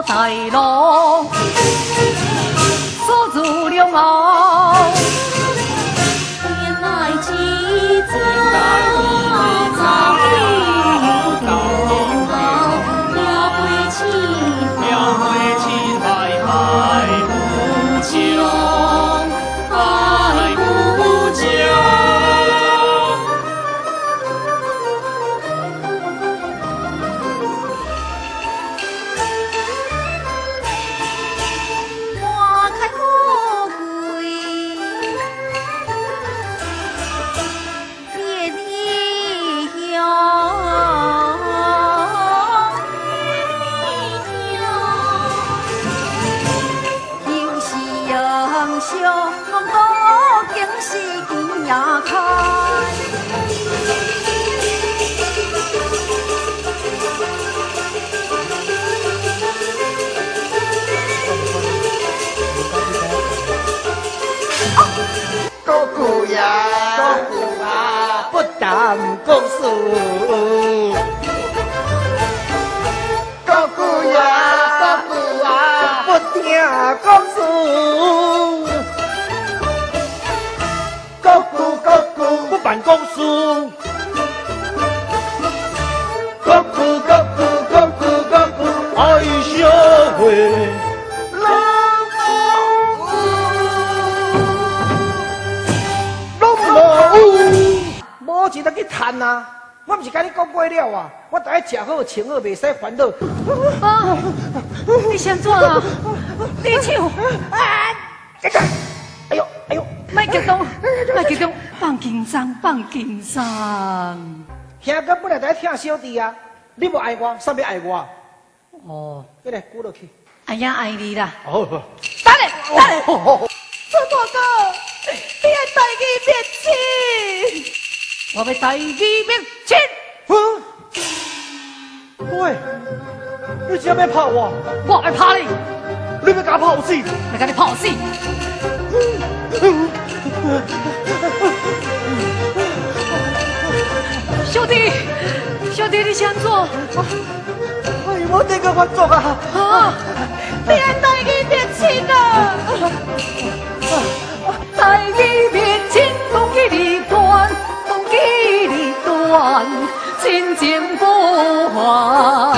在路，锁住了我。原来只见谈公事，哥哥呀，哥哥啊，不听公事，哥哥不办公事，哥哥爱社会。 我一日去趁啊！我不是甲你讲过了啊！我大家食好穿好，袂使烦恼。 啊！你先做啊！你唱！ 哎呦！ 卖激动，放轻松。 兄哥本来在听小弟啊，你无爱我，啥要爱我？ 哦， 过来，鼓落去。 哎呀，爱你啦！ 哦， 等下，孙大哥，你爱带去灭亲。 我要带你灭亲。 喂，你只要怕我？ 我要怕你。 你要甲我泡死？ 要甲你泡死。兄弟，你先做。 哎，我这个发作啊！ 啊！你爱带去灭亲啊！带去灭亲，讲起离断。 亲情不还。